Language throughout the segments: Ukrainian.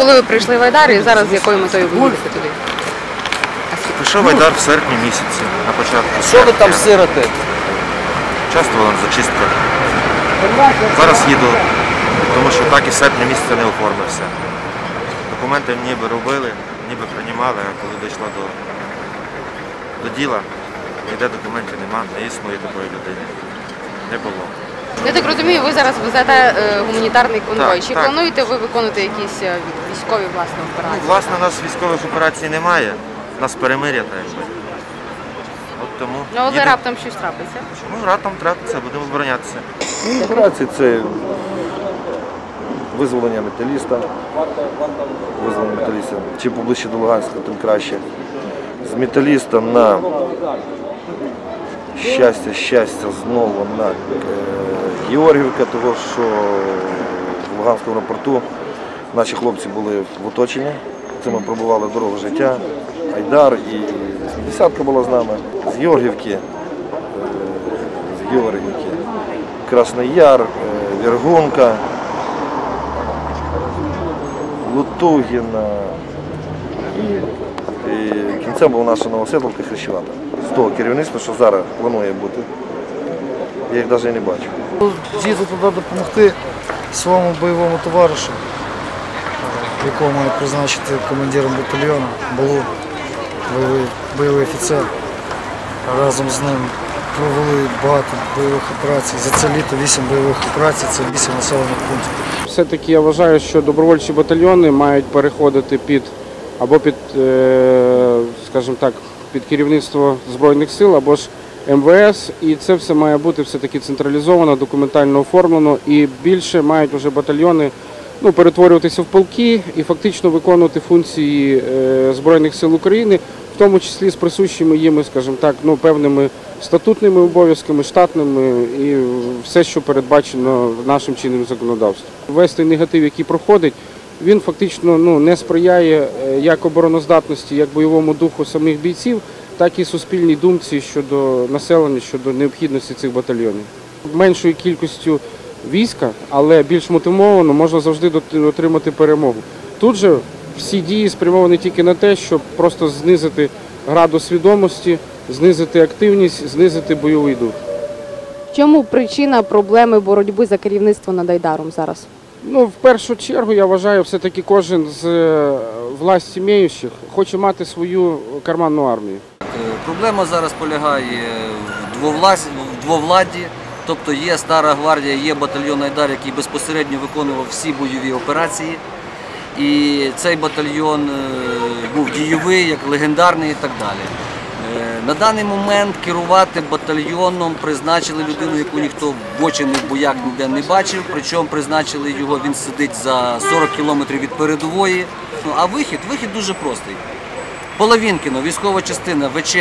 коли ви прийшли в Айдар і зараз з якою метою ви їдете туди? Прийшов в Айдар в серпні місяці, на початку. Що ви там сирите? Участвував на зачистках. Зараз їду, тому що так і з серпня місяця не оформився. Документи ніби робили, ніби приймали, а коли дійшло до діла, ніде документів нема, не існує такої людини. Не було. Я так розумію, ви зараз везете гуманітарний конвой. Чи Так. плануєте ви виконувати якісь військові власне операції? Ну, власне, у нас військових операцій немає, у нас перемир'я так якби. От тому Ну, але раптом щось трапиться. Ну, раптом трапиться, будемо оборонятися. Операції – це визволення металіста. Чим поближче до Луганська, тим краще. З металіста на щастя знову на Георгівка, тому що в Луганському аеропорту наші хлопці були в оточенні. Це ми пробували дорогу життя, Айдар і 80-ка була з нами. З Георгівки, Красний Яр, Вергунка, Лутугіна і кінцем була наша Новоселовка і Хрещевата. З того керівництва, що зараз планує бути, я їх навіть не бачу. Їду туди допомогти своєму бойовому товаришу, якого має призначити командиром батальйону, Балу, бойовий офіцер. Разом з ним провели багато бойових операцій. За це літо 8 бойових операцій, це 8 населених пунктів. Все-таки я вважаю, що добровольчі батальйони мають переходити під скажімо так, під керівництво Збройних сил або ж МВС, і це все має бути все-таки централізовано, документально оформлено, і більше мають вже батальйони перетворюватися в полки і фактично виконувати функції Збройних сил України, в тому числі з присущими їм, скажімо так, певними статутними обов'язками, штатними і все, що передбачено нашим чинним законодавством. Весь той негатив, який проходить, він фактично не сприяє як обороноздатності, як бойовому духу самих бійців, так і суспільній думці щодо населення, щодо необхідності цих батальйонів. Меншою кількістю війська, але більш мотивовано, можна завжди отримати перемогу. Тут же всі дії спрямовані тільки на те, щоб просто знизити градус свідомості, знизити активність, знизити бойовий дух. В чому причина проблеми боротьби за керівництво над Айдаром зараз? В першу чергу, я вважаю, все-таки кожен з власті маючих хоче мати свою карманну армію. Проблема зараз полягає в двовладді, тобто є Стара гвардія, є батальйон Айдар, який безпосередньо виконував всі бойові операції. І цей батальйон був дійовий, як легендарний і так далі. На даний момент керувати батальйоном призначили людину, яку ніхто в очі не бояк ніде не бачив, причому призначили його, він сидить за 40 кілометрів від передової. А вихід дуже простий. Половинкіно, військова частина ВЧ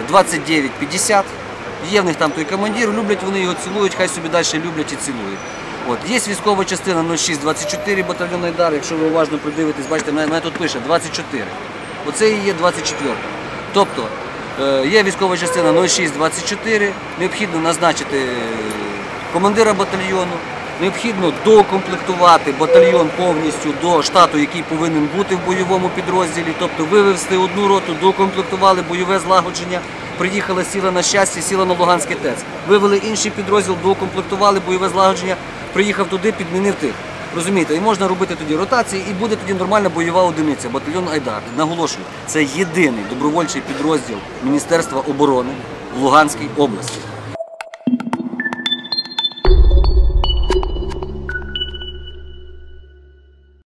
2950, є в них там той командир, люблять вони його, цілують, хай собі далі люблять і цілують. Є військова частина 0624 батальйон Айдар, якщо ви уважно придивитесь, бачите, мене тут пише 24. Оце і є 24. Тобто є військова частина 0624, необхідно назначити командира батальйону, необхідно доукомплектувати батальйон повністю до штату, який повинен бути в бойовому підрозділі, тобто вивести одну роту, доукомплектували бойове злагодження, приїхала сіла на щастя, сіла на Луганський ТЕЦ. Вивели інший підрозділ, доукомплектували бойове злагодження, приїхав туди, підмінив тих. Розумієте, і можна робити тоді ротації, і буде тоді нормальна бойова одиниця, батальйон Айдар. Наголошую, це єдиний добровольчий підрозділ Міністерства оборони в Луганській області.